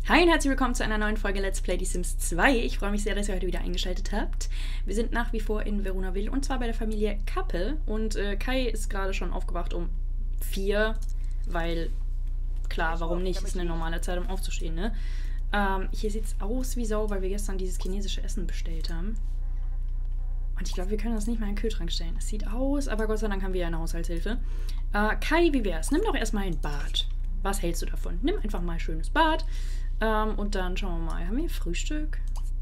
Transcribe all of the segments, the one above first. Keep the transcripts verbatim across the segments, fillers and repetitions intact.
Hi und herzlich willkommen zu einer neuen Folge Let's Play Die Sims zwei. Ich freue mich sehr, dass ihr heute wieder eingeschaltet habt. Wir sind nach wie vor in Verunaville und zwar bei der Familie Kappe. Und äh, Kai ist gerade schon aufgewacht um vier, weil, klar, warum nicht? Ist eine normale Zeit, um aufzustehen, ne? Ähm, hier sieht es aus wie Sau, weil wir gestern dieses chinesische Essen bestellt haben. Und ich glaube, wir können das nicht mal in den Kühlschrank stellen. Es sieht aus, aber Gott sei Dank haben wir ja eine Haushaltshilfe. Äh, Kai, wie wär's? Nimm doch erstmal ein Bad. Was hältst du davon? Nimm einfach mal ein schönes Bad. Ähm, und dann schauen wir mal. Haben wir Frühstück?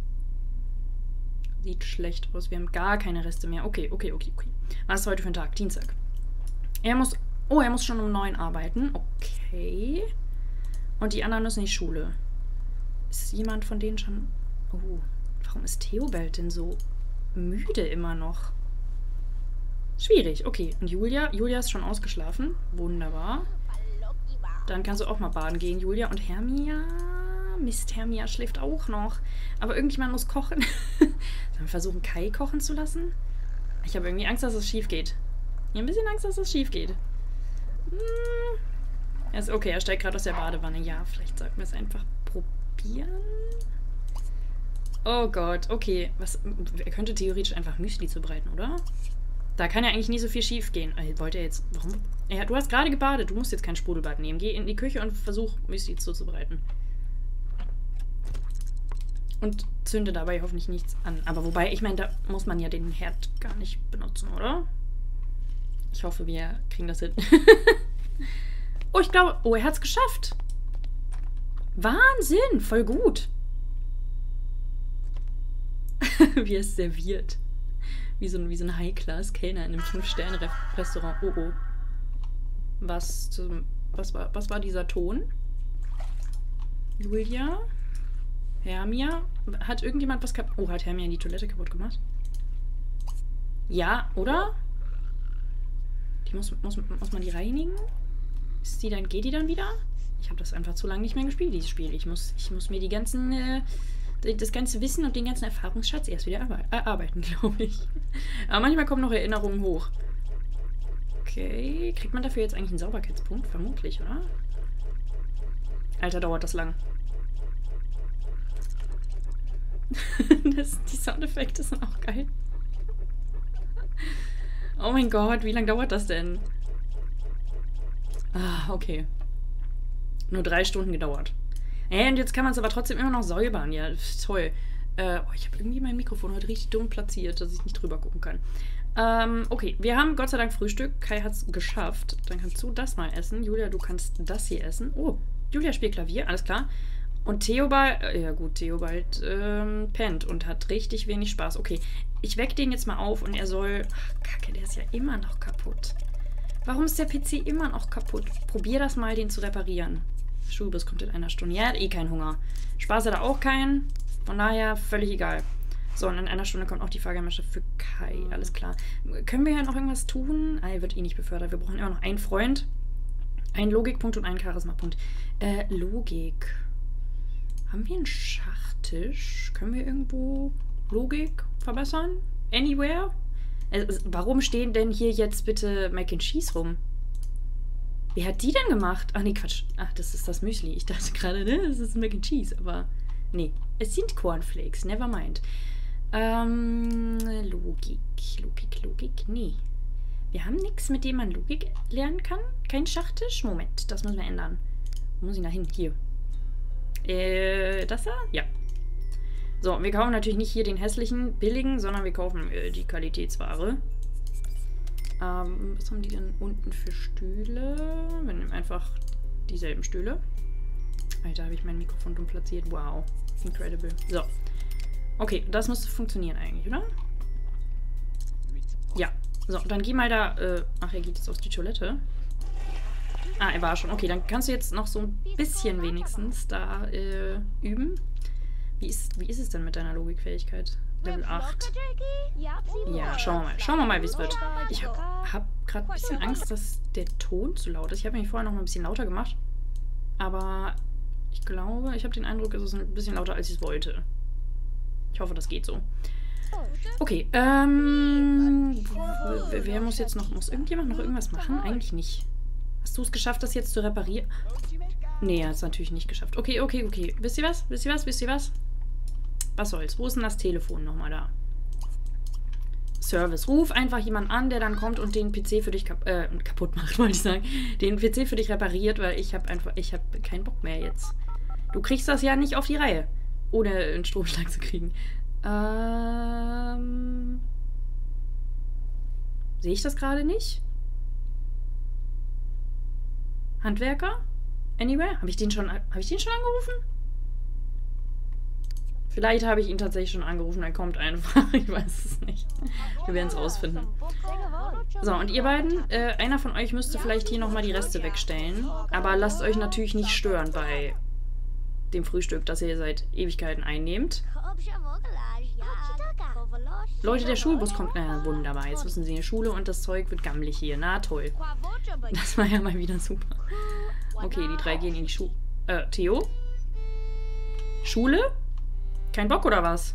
Sieht schlecht aus. Wir haben gar keine Reste mehr. Okay, okay, okay, okay. Was ist heute für ein Tag? Dienstag. Er muss... Oh, er muss schon um neun arbeiten. Okay. Und die anderen müssen in die Schule. Ist jemand von denen schon... Oh, warum ist Theobald denn so müde immer noch? Schwierig. Okay. Und Julia? Julia ist schon ausgeschlafen. Wunderbar. Dann kannst du auch mal baden gehen, Julia. Und Hermia... Mist, Hermia schläft auch noch. Aber irgendjemand muss kochen. Sollen wir versuchen, Kai kochen zu lassen? Ich habe irgendwie Angst, dass es schief geht. Ich habe ein bisschen Angst, dass es schief geht. Hm. Er ist okay, er steigt gerade aus der Badewanne. Ja, vielleicht sollten wir es einfach probieren. Oh Gott, okay. Was, er könnte theoretisch einfach Müsli zubereiten, oder? Da kann ja eigentlich nie so viel schief gehen. Wollte er jetzt... Warum? Ja, du hast gerade gebadet. Du musst jetzt kein Sprudelbad nehmen. Geh in die Küche und versuch, Müsli zuzubereiten. Und zünde dabei hoffentlich nichts an. Aber wobei, ich meine, da muss man ja den Herd gar nicht benutzen, oder? Ich hoffe, wir kriegen das hin. Oh, ich glaube... Oh, er hat es geschafft. Wahnsinn, voll gut. Wie er es serviert. Wie so ein, wie so ein High-Class-Kellner in einem fünf-Sterne-Restaurant. Oh, oh. Was, zum, was, war, was war dieser Ton? Julia? Hermia? Hat irgendjemand was kaputt... Oh, hat Hermia die Toilette kaputt gemacht? Ja, oder? Die muss, muss, muss man die reinigen? Ist die dann... Geht die dann wieder? Ich habe das einfach zu lange nicht mehr gespielt, dieses Spiel. Ich muss, ich muss mir die ganzen... Äh, das ganze Wissen und den ganzen Erfahrungsschatz erst wieder erarbeiten, glaube ich. Aber manchmal kommen noch Erinnerungen hoch. Okay. Kriegt man dafür jetzt eigentlich einen Sauberkeitspunkt? Vermutlich, oder? Alter, dauert das lang. das, die Soundeffekte sind auch geil. Oh mein Gott, wie lange dauert das denn? Ah, okay. Nur drei Stunden gedauert. Hey, und jetzt kann man es aber trotzdem immer noch säubern. Ja, toll. Äh, oh, ich habe irgendwie mein Mikrofon heute richtig dumm platziert, dass ich nicht drüber gucken kann. Ähm, okay, wir haben Gott sei Dank Frühstück. Kai hat es geschafft. Dann kannst du das mal essen. Julia, du kannst das hier essen. Oh, Julia spielt Klavier, alles klar. Und Theobald, äh, ja gut, Theobald ähm, pennt und hat richtig wenig Spaß. Okay, ich wecke den jetzt mal auf und er soll... Ach, Kacke, der ist ja immer noch kaputt. Warum ist der P C immer noch kaputt? Probier das mal, den zu reparieren. Schulbus kommt in einer Stunde. Ja, hat eh keinen Hunger. Spaß hat er auch keinen. Von daher völlig egal. So, und in einer Stunde kommt auch die Fahrgemeinschaft für Kai. Alles klar. Können wir ja noch irgendwas tun? Ah, er wird eh nicht befördert. Wir brauchen immer noch einen Freund, einen Logikpunkt und einen Charismapunkt. Äh, Logik. Haben wir einen Schachtisch? Können wir irgendwo Logik verbessern? Anywhere? Also, warum stehen denn hier jetzt bitte Mac and Cheese rum? Wer hat die denn gemacht? Ach nee, Quatsch. Ach, das ist das Müsli. Ich dachte gerade, ne, das ist Mac and Cheese. Aber nee, es sind Cornflakes. Never mind. Ähm, Logik. Logik, Logik. Nee. Wir haben nichts, mit dem man Logik lernen kann. Kein Schachtisch? Moment, das müssen wir ändern. Wo muss ich da hin? Hier. Äh, das da? Ja. So, wir kaufen natürlich nicht hier den hässlichen, billigen, sondern wir kaufen äh, die Qualitätsware. Ähm, was haben die denn unten für Stühle? Wir nehmen einfach dieselben Stühle. Alter, habe ich mein Mikrofon dumm platziert. Wow. Incredible. So. Okay, das müsste funktionieren eigentlich, oder? Ja. So, dann geh mal da... Äh, ach, er geht jetzt auf die Toilette. Ah, er war schon. Okay, dann kannst du jetzt noch so ein bisschen wenigstens da äh, üben. Wie ist, wie ist es denn mit deiner Logikfähigkeit? Level acht. Ja, schauen wir mal. Schauen wir mal, wie es wird. Ich habe hab gerade ein bisschen Angst, dass der Ton zu laut ist. Ich habe mich vorher noch mal ein bisschen lauter gemacht. Aber ich glaube, ich habe den Eindruck, es ist ein bisschen lauter, als ich es wollte. Ich hoffe, das geht so. Okay, ähm... Wer muss jetzt noch... Muss irgendjemand noch irgendwas machen? Eigentlich nicht. Hast du es geschafft, das jetzt zu reparieren? Nee, hat es natürlich nicht geschafft. Okay, okay, okay. Wisst ihr was? Wisst ihr was? Wisst ihr was? Was soll's? Wo ist denn das Telefon nochmal da? Service. Ruf einfach jemanden an, der dann kommt und den P C für dich kap äh, kaputt macht, wollte ich sagen. Den P C für dich repariert, weil ich habe einfach, ich habe keinen Bock mehr jetzt. Du kriegst das ja nicht auf die Reihe, ohne einen Stromschlag zu kriegen. Ähm... Sehe ich das gerade nicht? Handwerker? Anywhere? Habe ich den schon, habe ich den schon angerufen? Vielleicht habe ich ihn tatsächlich schon angerufen, er kommt einfach. Ich weiß es nicht. Wir werden es rausfinden. So, und ihr beiden, äh, einer von euch müsste vielleicht hier nochmal die Reste wegstellen. Aber lasst euch natürlich nicht stören bei dem Frühstück, das ihr seit Ewigkeiten einnehmt. Leute, der Schulbus kommt. Na, wunderbar. Jetzt müssen sie in die Schule und das Zeug wird gammelig hier. Na, toll. Das war ja mal wieder super. Okay, die drei gehen in die Schule. Äh, Theo? Schule? Kein Bock oder was?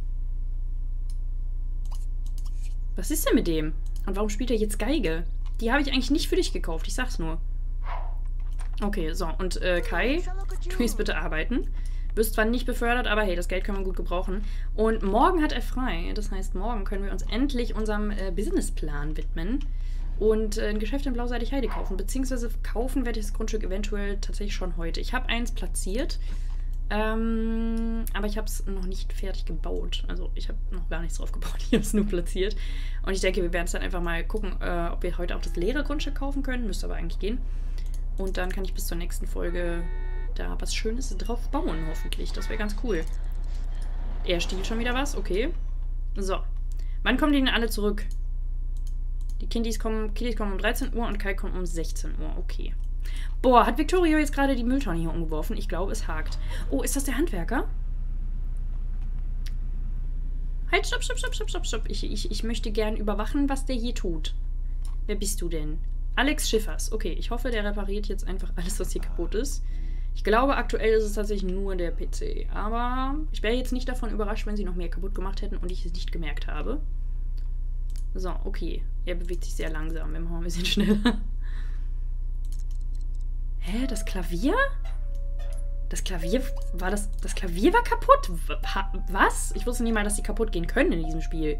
Was ist denn mit dem? Und warum spielt er jetzt Geige? Die habe ich eigentlich nicht für dich gekauft, ich sag's nur. Okay, so. Und äh, Kai, tu jetzt bitte arbeiten. Wirst zwar nicht befördert, aber hey, das Geld können wir gut gebrauchen. Und morgen hat er frei. Das heißt, morgen können wir uns endlich unserem äh, Businessplan widmen. Und äh, ein Geschäft in Blauseitig Heide kaufen. Beziehungsweise kaufen werde ich das Grundstück eventuell tatsächlich schon heute. Ich habe eins platziert. Ähm, aber ich habe es noch nicht fertig gebaut. Also ich habe noch gar nichts drauf gebaut. Ich habe es nur platziert. Und ich denke, wir werden es dann einfach mal gucken, äh, ob wir heute auch das leere Grundstück kaufen können. Müsste aber eigentlich gehen. Und dann kann ich bis zur nächsten Folge da was Schönes drauf bauen, hoffentlich. Das wäre ganz cool. Er stiehlt schon wieder was. Okay. So. Wann kommen die denn alle zurück? Die Kindis kommen, Kiddies kommen um dreizehn Uhr und Kai kommt um sechzehn Uhr. Okay. Boah, hat Victoria jetzt gerade die Mülltonne hier umgeworfen? Ich glaube, es hakt. Oh, ist das der Handwerker? Halt, stopp, stopp, stopp, stopp, stopp, stopp. Ich, ich, ich möchte gern überwachen, was der hier tut. Wer bist du denn? Alex Schiffers. Okay, ich hoffe, der repariert jetzt einfach alles, was hier kaputt ist. Ich glaube, aktuell ist es tatsächlich nur der P C. Aber ich wäre jetzt nicht davon überrascht, wenn sie noch mehr kaputt gemacht hätten und ich es nicht gemerkt habe. So, okay. Er bewegt sich sehr langsam. Wir machen ein bisschen schneller. Hä? Das Klavier? Das Klavier war das. Das Klavier war kaputt? Was? Ich wusste nie mal, dass die kaputt gehen können in diesem Spiel.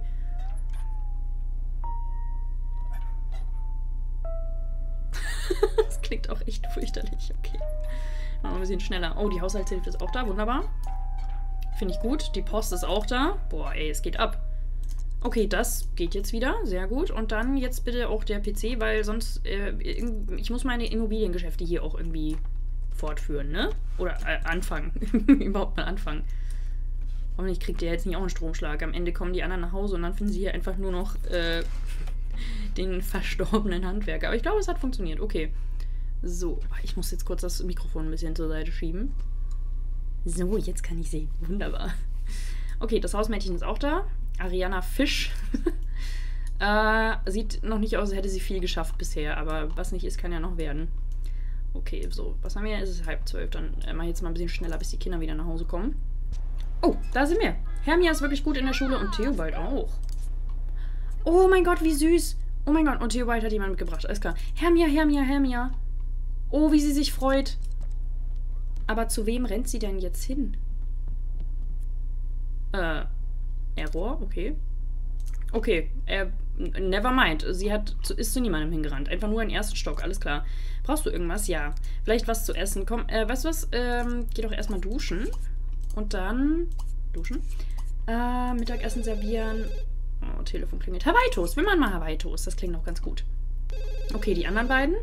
Das klingt auch echt fürchterlich. Okay. Mal ein bisschen schneller. Oh, die Haushaltshilfe ist auch da. Wunderbar. Finde ich gut. Die Post ist auch da. Boah, ey, es geht ab. Okay, das geht jetzt wieder. Sehr gut. Und dann jetzt bitte auch der P C, weil sonst... Äh, ich muss meine Immobiliengeschäfte hier auch irgendwie fortführen, ne? Oder äh, anfangen. Überhaupt mal anfangen. Hoffentlich kriegt der jetzt nicht auch einen Stromschlag. Am Ende kommen die anderen nach Hause und dann finden sie hier einfach nur noch äh, den verstorbenen Handwerker. Aber ich glaube, es hat funktioniert. Okay. So, ich muss jetzt kurz das Mikrofon ein bisschen zur Seite schieben. So, jetzt kann ich sehen. Wunderbar. Okay, das Hausmädchen ist auch da. Ariana Fisch. äh, sieht noch nicht aus, als hätte sie viel geschafft bisher, aber was nicht ist, kann ja noch werden. Okay, so, was haben wir? Es ist halb zwölf, dann äh, mache ich jetzt mal ein bisschen schneller, bis die Kinder wieder nach Hause kommen. Oh, da sind wir. Hermia ist wirklich gut in der Schule und Theobald auch. Oh mein Gott, wie süß. Oh mein Gott, und Theobald hat jemand mitgebracht, alles klar. Hermia, Hermia, Hermia. Oh, wie sie sich freut. Aber zu wem rennt sie denn jetzt hin? Äh, Error, okay. Okay, äh, never mind. Sie hat, ist zu niemandem hingerannt. Einfach nur in den ersten Stock, alles klar. Brauchst du irgendwas? Ja. Vielleicht was zu essen. Komm, äh, weißt du was? Ähm, geh doch erstmal duschen. Und dann... Duschen? Äh, Mittagessen servieren. Oh, Telefon klingelt. Hawaii-Toast. Wir machen mal Hawaii-Toast. Das klingt auch ganz gut. Okay, die anderen beiden?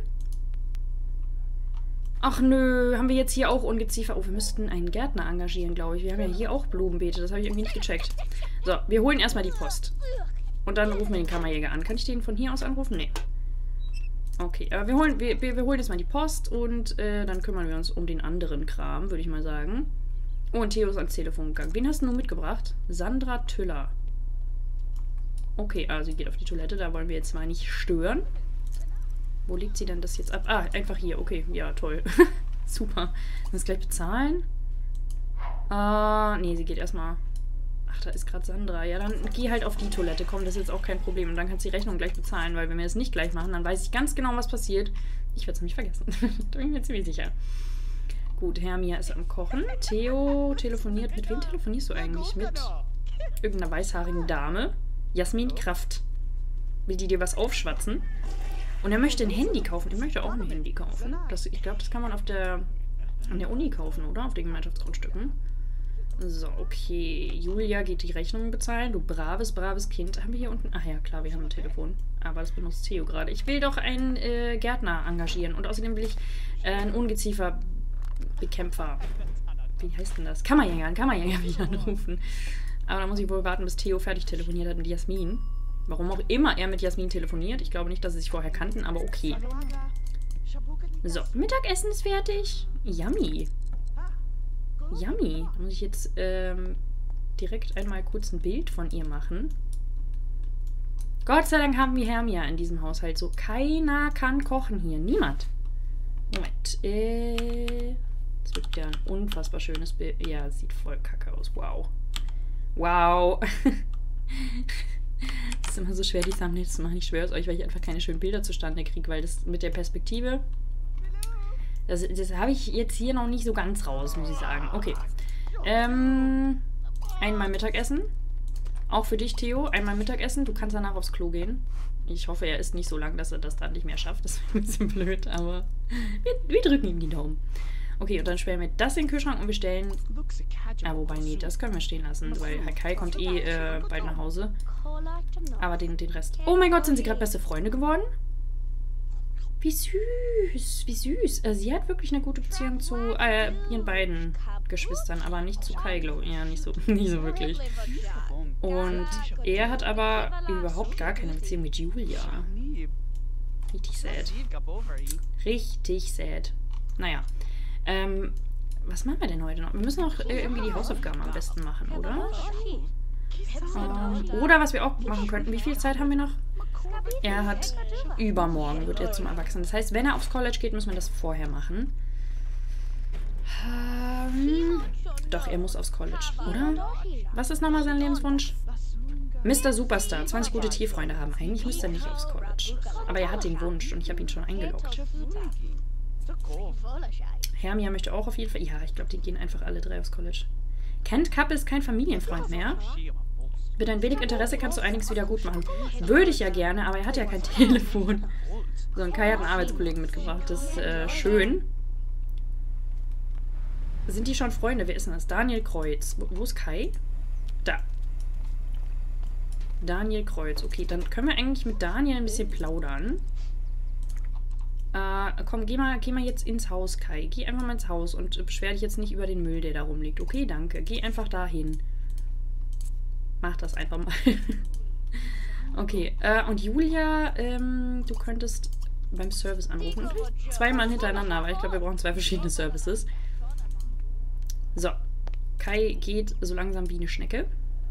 Ach nö, haben wir jetzt hier auch Ungeziefer? Oh, wir müssten einen Gärtner engagieren, glaube ich. Wir haben ja hier auch Blumenbeete. Das habe ich irgendwie nicht gecheckt. So, wir holen erstmal die Post. Und dann rufen wir den Kammerjäger an. Kann ich den von hier aus anrufen? Nee. Okay, aber wir holen, wir, wir, wir holen jetzt mal die Post und äh, dann kümmern wir uns um den anderen Kram, würde ich mal sagen. Oh, und Theo ist ans Telefon gegangen. Wen hast du nur mitgebracht? Sandra Tüller. Okay, also sie geht auf die Toilette. Da wollen wir jetzt mal nicht stören. Wo legt sie denn das jetzt ab? Ah, einfach hier. Okay, ja, toll. Super. Sollen wir es gleich bezahlen? Äh, nee, sie geht erstmal... Ach, da ist gerade Sandra. Ja, dann geh halt auf die Toilette. Komm, das ist jetzt auch kein Problem. Und dann kannst du die Rechnung gleich bezahlen, weil wenn wir das nicht gleich machen, dann weiß ich ganz genau, was passiert. Ich werde es nämlich vergessen. Da bin ich mir ziemlich sicher. Gut, Hermia ist am Kochen. Theo telefoniert. Mit wem telefonierst du eigentlich? Mit irgendeiner weißhaarigen Dame. Jasmin Kraft. Will die dir was aufschwatzen? Und er möchte ein Handy kaufen. Ich möchte auch ein Handy kaufen. Das, ich glaube, das kann man auf der, an der Uni kaufen, oder? Auf den Gemeinschaftsgrundstücken. So, okay. Julia geht die Rechnungen bezahlen. Du braves, braves Kind. Haben wir hier unten... Ach ja, klar, wir haben ein Telefon. Aber das benutzt Theo gerade. Ich will doch einen äh, Gärtner engagieren. Und außerdem will ich äh, einen Ungezieferbekämpfer. Wie heißt denn das? Kammerjäger. Einen Kammerjäger will ich anrufen. Aber da muss ich wohl warten, bis Theo fertig telefoniert hat mit Jasmin. Warum auch immer er mit Jasmin telefoniert. Ich glaube nicht, dass sie sich vorher kannten, aber okay. So, Mittagessen ist fertig. Yummy. Yummy. Da muss ich jetzt ähm, direkt einmal kurz ein Bild von ihr machen. Gott sei Dank haben wir Hermia in diesem Haushalt. So, keiner kann kochen hier. Niemand. Moment. Äh, das wird ja ein unfassbar schönes Bild. Ja, sieht voll kacke aus. Wow. Wow. Es ist immer so schwer, die Thumbnails zu machen. Ich schwöre es euch, weil ich einfach keine schönen Bilder zustande kriege, weil das mit der Perspektive, das, das habe ich jetzt hier noch nicht so ganz raus, muss ich sagen. Okay. Ähm, einmal Mittagessen. Auch für dich, Theo. Einmal Mittagessen. Du kannst danach aufs Klo gehen. Ich hoffe, er ist nicht so lang, dass er das dann nicht mehr schafft. Das ist ein bisschen blöd, aber wir, wir drücken ihm die Daumen. Okay, und dann sperren wir das in den Kühlschrank und wir stellen... Ah, wobei, nee, das können wir stehen lassen, weil Kai kommt eh äh, bald nach Hause. Aber den, den Rest... Oh mein Gott, sind sie gerade beste Freunde geworden? Wie süß, wie süß. Äh, sie hat wirklich eine gute Beziehung zu äh, ihren beiden Geschwistern, aber nicht zu Kai, glaube ich. Ja, nicht so, nicht so wirklich. Und er hat aber überhaupt gar keine Beziehung mit Julia. Richtig sad. Richtig sad. Naja. Ähm, was machen wir denn heute noch? Wir müssen noch äh, irgendwie die Hausaufgaben am besten machen, oder? Ähm, oder was wir auch machen könnten. Wie viel Zeit haben wir noch? Er hat übermorgen, wird er zum Erwachsenen. Das heißt, wenn er aufs College geht, müssen wir das vorher machen. Ähm, doch, er muss aufs College, oder? Was ist nochmal sein Lebenswunsch? Mister Superstar, zwanzig gute Tierfreunde haben. Eigentlich müsste er nicht aufs College. Aber er hat den Wunsch und ich habe ihn schon eingeloggt. Hermia möchte auch auf jeden Fall... Ja, ich glaube, die gehen einfach alle drei aufs College. Kent Kapp ist kein Familienfreund mehr. Mit ein wenig Interesse kannst du einiges wieder gut machen. Würde ich ja gerne, aber er hat ja kein Telefon. So, und Kai hat einen Arbeitskollegen mitgebracht. Das ist äh, schön. Sind die schon Freunde? Wer ist denn das? Daniel Kreuz. Wo, wo ist Kai? Da. Daniel Kreuz. Okay, dann können wir eigentlich mit Daniel ein bisschen plaudern. Äh, komm, geh mal, geh mal jetzt ins Haus, Kai. Geh einfach mal ins Haus und beschwer dich jetzt nicht über den Müll, der da rumliegt. Okay, danke. Geh einfach dahin. Mach das einfach mal. Okay, äh, und Julia, ähm, du könntest beim Service anrufen. Zweimal hintereinander, aber ich glaube, wir brauchen zwei verschiedene Services. So. Kai geht so langsam wie eine Schnecke.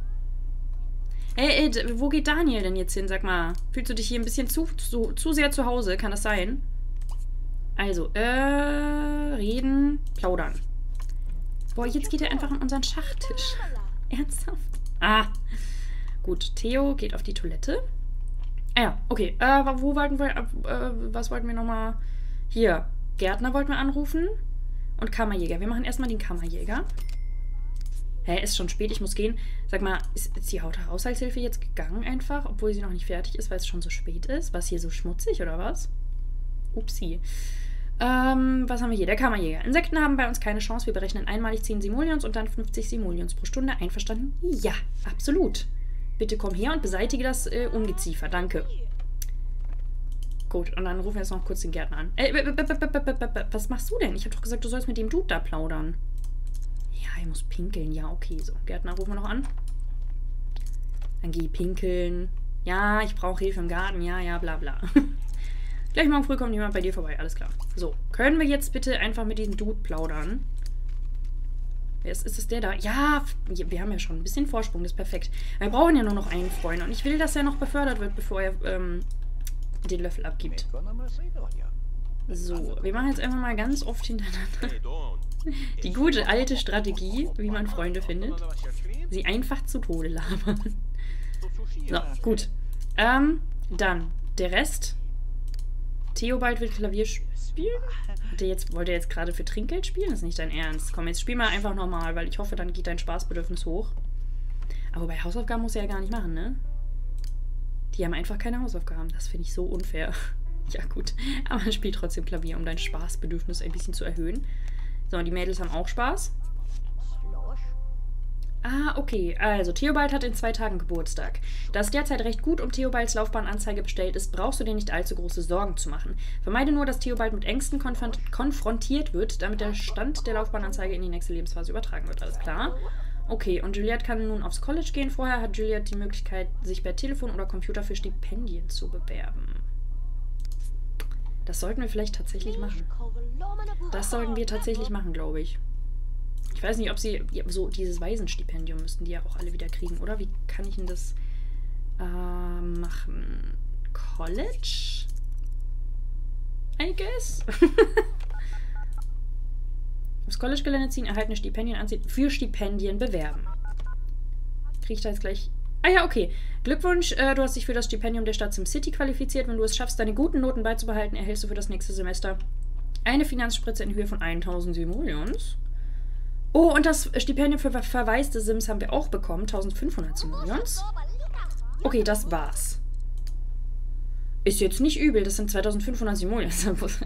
Ey, ey, wo geht Daniel denn jetzt hin? Sag mal, fühlst du dich hier ein bisschen zu, zu, zu sehr zu Hause? Kann das sein? Also, äh, reden, plaudern. Boah, jetzt geht er einfach an unseren Schachtisch. Ernsthaft? Ah. Gut, Theo geht auf die Toilette. Ah ja, okay. Äh, wo wollten wir, äh, was wollten wir nochmal? Hier, Gärtner wollten wir anrufen. Und Kammerjäger. Wir machen erstmal den Kammerjäger. Hä, ist schon spät, ich muss gehen. Sag mal, ist, ist die Haushaltshilfe jetzt gegangen einfach, obwohl sie noch nicht fertig ist, weil es schon so spät ist? War es hier so schmutzig oder was? Upsi. Ähm, was haben wir hier? Der Kammerjäger. Insekten haben bei uns keine Chance. Wir berechnen einmalig zehn Simoleons und dann fünfzig Simoleons pro Stunde. Einverstanden? Ja, absolut. Bitte komm her und beseitige das äh, Ungeziefer. Danke. Gut, und dann rufen wir jetzt noch kurz den Gärtner an. Äh, was machst du denn? Ich habe doch gesagt, du sollst mit dem Dude da plaudern. Ja, ich muss pinkeln. Ja, okay. So, Gärtner rufen wir noch an. Dann geh pinkeln. Ja, ich brauche Hilfe im Garten. Ja, ja, bla bla. Gleich morgen früh kommt jemand bei dir vorbei. Alles klar. So, können wir jetzt bitte einfach mit diesem Dude plaudern? Wer ist, ist es der da? Ja, wir haben ja schon ein bisschen Vorsprung. Das ist perfekt. Wir brauchen ja nur noch einen Freund. Und ich will, dass er noch befördert wird, bevor er ähm, den Löffel abgibt. So, wir machen jetzt einfach mal ganz oft hintereinander die gute alte Strategie, wie man Freunde findet. Sie einfach zu Tode labern. So, gut. Ähm, dann der Rest. Theobald will Klavier spielen? Hat der jetzt, wollte er jetzt gerade für Trinkgeld spielen? Das ist nicht dein Ernst. Komm, jetzt spiel mal einfach normal, weil ich hoffe, dann geht dein Spaßbedürfnis hoch. Aber bei Hausaufgaben muss er ja gar nicht machen, ne? Die haben einfach keine Hausaufgaben. Das finde ich so unfair. Ja, gut. Aber man spielt trotzdem Klavier, um dein Spaßbedürfnis ein bisschen zu erhöhen. So, und die Mädels haben auch Spaß. Ah, okay. Also, Theobald hat in zwei Tagen Geburtstag. Da es derzeit recht gut um Theobalds Laufbahnanzeige bestellt ist, brauchst du dir nicht allzu große Sorgen zu machen. Vermeide nur, dass Theobald mit Ängsten konfront konfrontiert wird, damit der Stand der Laufbahnanzeige in die nächste Lebensphase übertragen wird. Alles klar? Okay, und Juliette kann nun aufs College gehen. Vorher hat Juliette die Möglichkeit, sich per Telefon oder Computer für Stipendien zu bewerben. Das sollten wir vielleicht tatsächlich machen. Das sollten wir tatsächlich machen, glaube ich. Ich weiß nicht, ob sie... Ja, so dieses Waisenstipendium müssten die ja auch alle wieder kriegen, oder? Wie kann ich denn das äh, machen? College? I guess. Aufs College-Gelände ziehen, erhaltene Stipendien ansehen, für Stipendien bewerben. Kriege ich da jetzt gleich... Ah ja, okay. Glückwunsch, äh, du hast dich für das Stipendium der Stadt SimCity qualifiziert. Wenn du es schaffst, deine guten Noten beizubehalten, erhältst du für das nächste Semester eine Finanzspritze in Höhe von tausend Simoleons. Oh, und das Stipendium für verwaiste Sims haben wir auch bekommen. eintausendfünfhundert Simoleons. Okay, das war's. Ist jetzt nicht übel, das sind zweitausendfünfhundert Simoleons.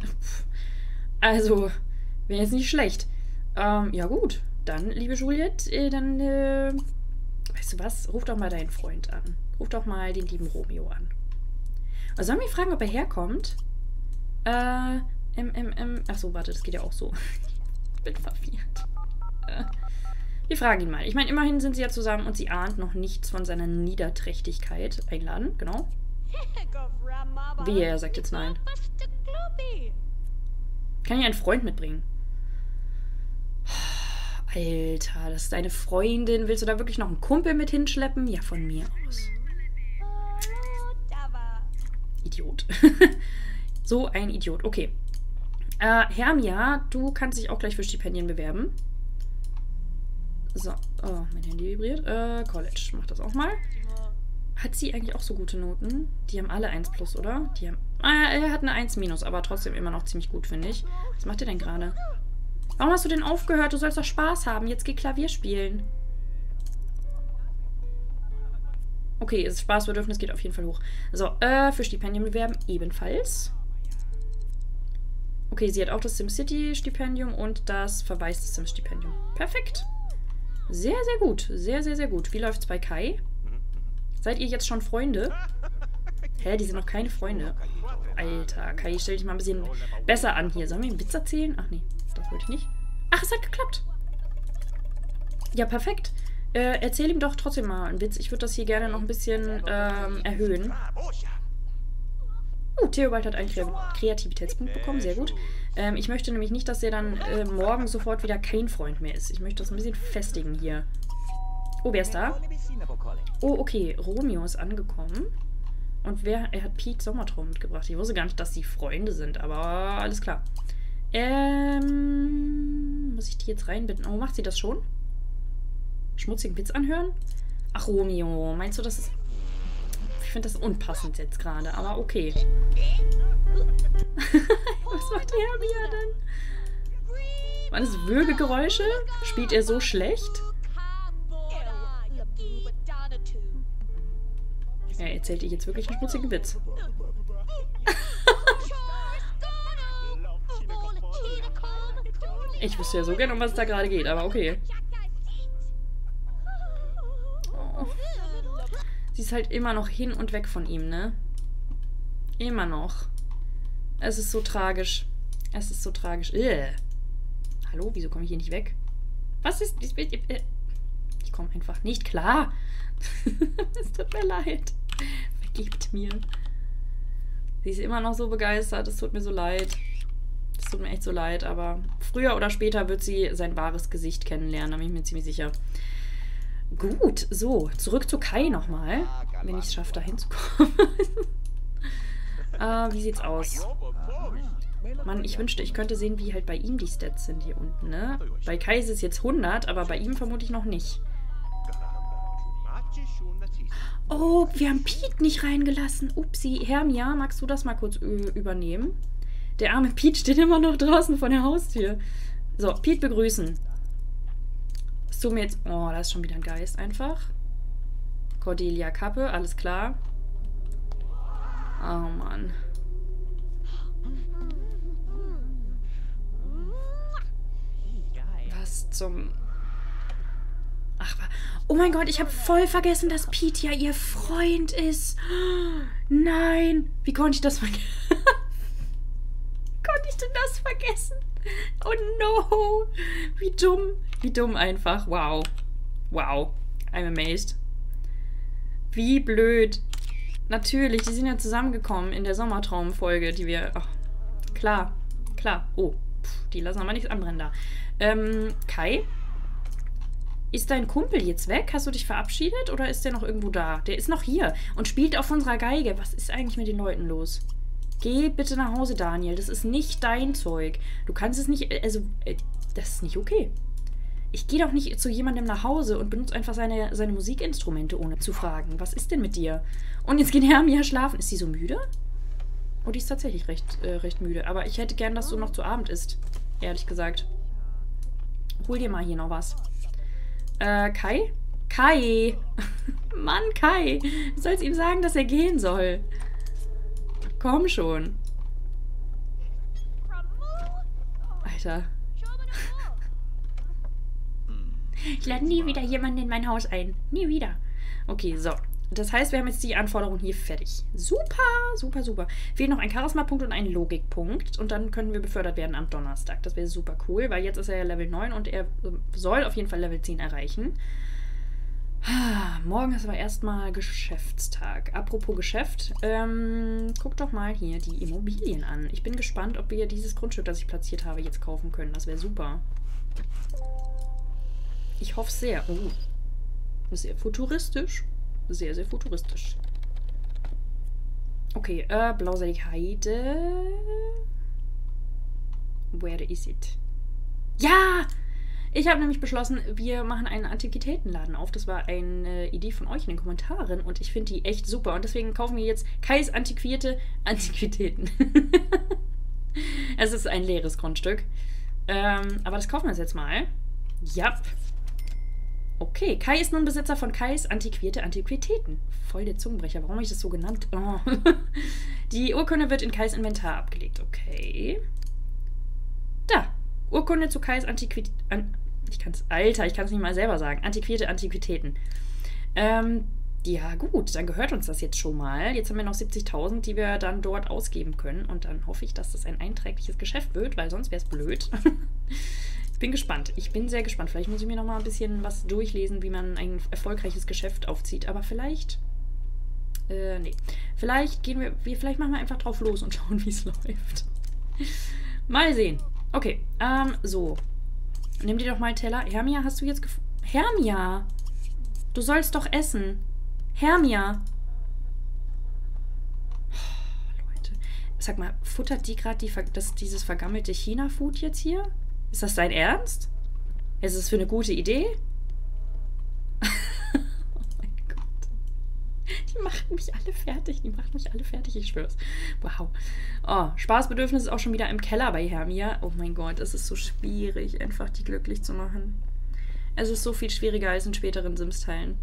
Also, wäre jetzt nicht schlecht. Ähm, ja gut. Dann, liebe Juliette, äh, dann, äh, weißt du was? Ruf doch mal deinen Freund an. Ruf doch mal den lieben Romeo an. Also sollen wir fragen, ob er herkommt? Äh, ähm, ähm, ähm, ach so, warte, das geht ja auch so. Ich bin verwirrt. Äh, wir fragen ihn mal. Ich meine, immerhin sind sie ja zusammen und sie ahnt noch nichts von seiner Niederträchtigkeit. Einladen, genau. Wie, er sagt jetzt nein. Kann ich einen Freund mitbringen? Alter, das ist deine Freundin. Willst du da wirklich noch einen Kumpel mit hinschleppen? Ja, von mir aus. Idiot. So ein Idiot. Okay. Äh, Hermia, du kannst dich auch gleich für Stipendien bewerben. So. Oh, mein Handy vibriert. Äh, College. Mach das auch mal. Hat sie eigentlich auch so gute Noten? Die haben alle eins plus, oder? Die haben... Ah, er hat eine eins minus, aber trotzdem immer noch ziemlich gut, finde ich. Was macht ihr denn gerade? Warum hast du denn aufgehört? Du sollst doch Spaß haben. Jetzt geh Klavier spielen. Okay, das Spaßbedürfnis geht auf jeden Fall hoch. So, äh, für Stipendien bewerben ebenfalls. Okay, sie hat auch das SimCity-Stipendium und das verwaiste Sims-Stipendium. Perfekt. Sehr, sehr gut. Sehr, sehr, sehr gut. Wie läuft's bei Kai? Seid ihr jetzt schon Freunde? Hä, die sind noch keine Freunde. Alter, Kai, stell dich mal ein bisschen besser an hier. Sollen wir einen Witz erzählen? Ach nee, das wollte ich nicht. Ach, es hat geklappt. Ja, perfekt. Äh, erzähl ihm doch trotzdem mal einen Witz. Ich würde das hier gerne noch ein bisschen ähm, erhöhen. Oh, Theobald hat einen Kreativitätspunkt bekommen. Sehr gut. Ähm, ich möchte nämlich nicht, dass er dann äh, morgen sofort wieder kein Freund mehr ist. Ich möchte das ein bisschen festigen hier. Oh, wer ist da? Oh, okay. Romeo ist angekommen. Und wer... Er hat Pete Sommertraum mitgebracht. Ich wusste gar nicht, dass sie Freunde sind, aber alles klar. Ähm... Muss ich die jetzt reinbitten? Oh, macht sie das schon? Schmutzigen Witz anhören? Ach, Romeo. Meinst du, das ist... Ich finde das unpassend jetzt gerade, aber okay. Was macht die Hermia denn? Waren es Würgegeräusche? Spielt er so schlecht? Er erzählt ihr jetzt wirklich einen schmutzigen Witz. Ich wüsste ja so gerne, um was es da gerade geht, aber okay. Oh. Sie ist halt immer noch hin und weg von ihm, ne? Immer noch. Es ist so tragisch. Es ist so tragisch. Ugh. Hallo, wieso komme ich hier nicht weg? Was ist... Ich, ich komme einfach nicht klar. Es tut mir leid. Vergebt mir. Sie ist immer noch so begeistert. Es tut mir so leid. Es tut mir echt so leid, aber früher oder später wird sie sein wahres Gesicht kennenlernen, da bin ich mir ziemlich sicher. Gut, so, zurück zu Kai nochmal, wenn ich es schaffe, da hinzukommen. äh, wie sieht's aus? Mann, ich wünschte, ich könnte sehen, wie halt bei ihm die Stats sind hier unten, ne? Bei Kai ist es jetzt hundert, aber bei ihm vermute ich noch nicht. Oh, wir haben Pete nicht reingelassen. Upsi. Hermia, magst du das mal kurz übernehmen? Der arme Pete steht immer noch draußen vor der Haustür. So, Pete begrüßen. Es tut mir jetzt... Oh, da ist schon wieder ein Geist einfach. Cordelia Kappe, alles klar. Oh, Mann. Was zum... Ach, oh mein Gott, ich habe voll vergessen, dass Pete ja ihr Freund ist. Nein. Wie konnte ich das vergessen? Wie konnte ich denn das vergessen? Oh no. Wie dumm. Wie dumm einfach. Wow. Wow. I'm amazed. Wie blöd. Natürlich, die sind ja zusammengekommen in der Sommertraumfolge, die wir... Ach, klar. Klar. Oh, pff, die lassen aber nichts anbrennen da. Ähm, Kai? Ist dein Kumpel jetzt weg? Hast du dich verabschiedet oder ist der noch irgendwo da? Der ist noch hier und spielt auf unserer Geige. Was ist eigentlich mit den Leuten los? Geh bitte nach Hause, Daniel. Das ist nicht dein Zeug. Du kannst es nicht... Also, das ist nicht okay. Ich gehe doch nicht zu jemandem nach Hause und benutze einfach seine, seine Musikinstrumente, ohne zu fragen. Was ist denn mit dir? Und jetzt geht Hermia schlafen. Ist sie so müde? Oh, die ist tatsächlich recht, äh, recht müde. Aber ich hätte gern, dass du noch zu Abend isst. Ehrlich gesagt. Hol dir mal hier noch was. Äh, Kai? Kai! Mann, Kai! Du sollst ihm sagen, dass er gehen soll. Komm schon. Alter. Ich lade nie wieder jemanden in mein Haus ein. Nie wieder. Okay, so. Das heißt, wir haben jetzt die Anforderungen hier fertig. Super, super, super. Fehlt noch ein Charisma-Punkt und ein Logik-Punkt. Und dann können wir befördert werden am Donnerstag. Das wäre super cool, weil jetzt ist er ja Level neun und er soll auf jeden Fall Level zehn erreichen. Morgen ist aber erstmal Geschäftstag. Apropos Geschäft, ähm, guck doch mal hier die Immobilien an. Ich bin gespannt, ob wir dieses Grundstück, das ich platziert habe, jetzt kaufen können. Das wäre super. Ich hoffe sehr. Oh, sehr futuristisch. Sehr, sehr futuristisch. Okay, äh, Blauseligheide. Where is it? Ja! Ich habe nämlich beschlossen, wir machen einen Antiquitätenladen auf. Das war eine Idee von euch in den Kommentaren und ich finde die echt super. Und deswegen kaufen wir jetzt Kais antiquierte Antiquitäten. Es ist ein leeres Grundstück. Ähm, aber das kaufen wir uns jetzt mal. Ja. Okay, Kai ist nun Besitzer von Kais antiquierte Antiquitäten. Voll der Zungenbrecher. Warum habe ich das so genannt? Oh. Die Urkunde wird in Kais Inventar abgelegt. Okay. Da. Urkunde zu Kais Antiquitäten. An ich kann es... Alter, ich kann es nicht mal selber sagen. Antiquierte Antiquitäten. Ähm, ja gut, dann gehört uns das jetzt schon mal. Jetzt haben wir noch siebzigtausend, die wir dann dort ausgeben können. Und dann hoffe ich, dass das ein einträgliches Geschäft wird, weil sonst wäre es blöd. Ich bin gespannt. Ich bin sehr gespannt. Vielleicht muss ich mir noch mal ein bisschen was durchlesen, wie man ein erfolgreiches Geschäft aufzieht. Aber vielleicht... Äh, nee. Vielleicht gehen wir... wir vielleicht machen wir einfach drauf los und schauen, wie es läuft. Mal sehen. Okay, ähm, so. Nimm dir doch mal einen Teller. Hermia, hast du jetzt gef... Hermia! Du sollst doch essen. Hermia! Oh, Leute. Sag mal, futtert die gerade die, das, dieses vergammelte China-Food jetzt hier? Ist das dein Ernst? Ist es für eine gute Idee? Oh mein Gott. Die macht mich alle fertig. Die macht mich alle fertig, ich schwör's. Wow. Oh, Spaßbedürfnis ist auch schon wieder im Keller bei Hermia. Oh mein Gott, es ist so schwierig, einfach die glücklich zu machen. Es ist so viel schwieriger als in späteren Sims-Teilen.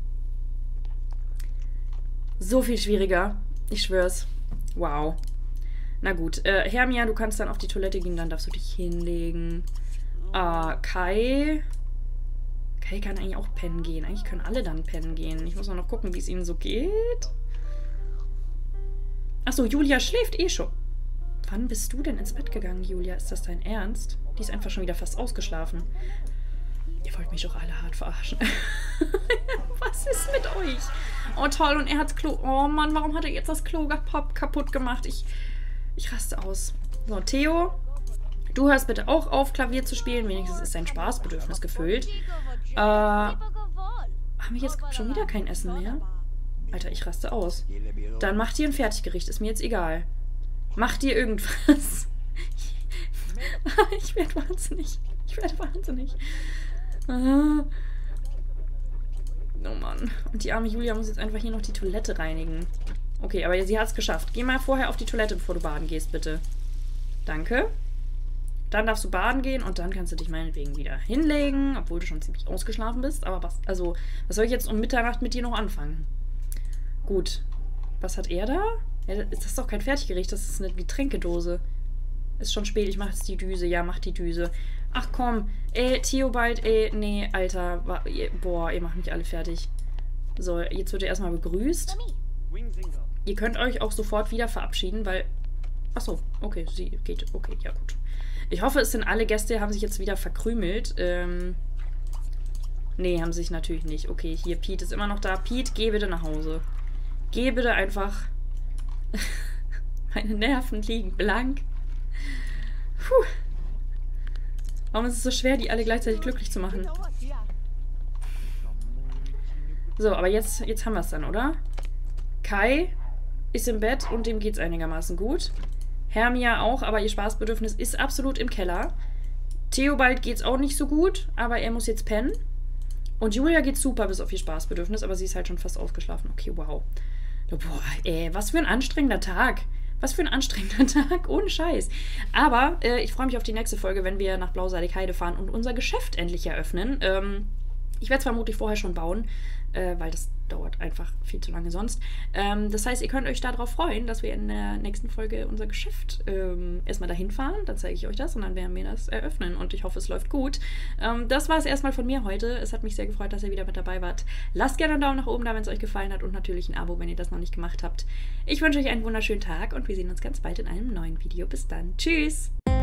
So viel schwieriger. Ich schwör's. Wow. Na gut. Äh, Hermia, du kannst dann auf die Toilette gehen, dann darfst du dich hinlegen. Uh, Kai. Kai kann eigentlich auch pennen gehen. Eigentlich können alle dann pennen gehen. Ich muss mal noch gucken, wie es ihnen so geht. Achso, Julia schläft eh schon. Wann bist du denn ins Bett gegangen, Julia? Ist das dein Ernst? Die ist einfach schon wieder fast ausgeschlafen. Ihr wollt mich doch alle hart verarschen. Was ist mit euch? Oh, toll. Und er hat's Klo... Oh, Mann, warum hat er jetzt das Klo kaputt gemacht? Ich, ich raste aus. So, Theo... Du hörst bitte auch auf, Klavier zu spielen. Wenigstens ist dein Spaßbedürfnis gefüllt. Äh, haben wir jetzt schon wieder kein Essen mehr? Alter, ich raste aus. Dann mach dir ein Fertiggericht. Ist mir jetzt egal. Mach dir irgendwas. Ich werde wahnsinnig. Ich werde wahnsinnig. Oh Mann. Und die arme Julia muss jetzt einfach hier noch die Toilette reinigen. Okay, aber sie hat es geschafft. Geh mal vorher auf die Toilette, bevor du baden gehst, bitte. Danke. Dann darfst du baden gehen und dann kannst du dich meinetwegen wieder hinlegen, obwohl du schon ziemlich ausgeschlafen bist. Aber was, also, was soll ich jetzt um Mitternacht mit dir noch anfangen? Gut. Was hat er da? Ja, das ist doch kein Fertiggericht, das ist eine Getränkedose. Ist schon spät, ich mach jetzt die Düse. Ja, mach die Düse. Ach komm, ey, Theobald, ey, nee, Alter. War, boah, ihr macht mich alle fertig. So, jetzt wird er erstmal begrüßt. Ihr könnt euch auch sofort wieder verabschieden, weil... Achso, okay, sie geht. Okay, ja gut. Ich hoffe, es sind alle Gäste, haben sich jetzt wieder verkrümelt. Ähm... Nee, haben sich natürlich nicht. Okay, hier, Pete ist immer noch da. Pete, geh bitte nach Hause. Geh bitte einfach... Meine Nerven liegen blank. Puh. Warum ist es so schwer, die alle gleichzeitig glücklich zu machen? So, aber jetzt, jetzt haben wir es dann, oder? Kai ist im Bett und dem geht es einigermaßen gut. Hermia auch, aber ihr Spaßbedürfnis ist absolut im Keller. Theobald geht's auch nicht so gut, aber er muss jetzt pennen. Und Julia geht's super bis auf ihr Spaßbedürfnis, aber sie ist halt schon fast ausgeschlafen. Okay, wow. Boah, ey, was für ein anstrengender Tag. Was für ein anstrengender Tag, ohne Scheiß. Aber äh, ich freue mich auf die nächste Folge, wenn wir nach Blauseilig-Heide fahren und unser Geschäft endlich eröffnen. Ähm, ich werde es vermutlich vorher schon bauen, äh, weil das dauert einfach viel zu lange sonst. Ähm, das heißt, ihr könnt euch darauf freuen, dass wir in der nächsten Folge unser Geschäft ähm, erstmal dahin fahren. Dann zeige ich euch das und dann werden wir das eröffnen. Und ich hoffe, es läuft gut. Ähm, das war es erstmal von mir heute. Es hat mich sehr gefreut, dass ihr wieder mit dabei wart. Lasst gerne einen Daumen nach oben da, wenn es euch gefallen hat und natürlich ein Abo, wenn ihr das noch nicht gemacht habt. Ich wünsche euch einen wunderschönen Tag und wir sehen uns ganz bald in einem neuen Video. Bis dann. Tschüss!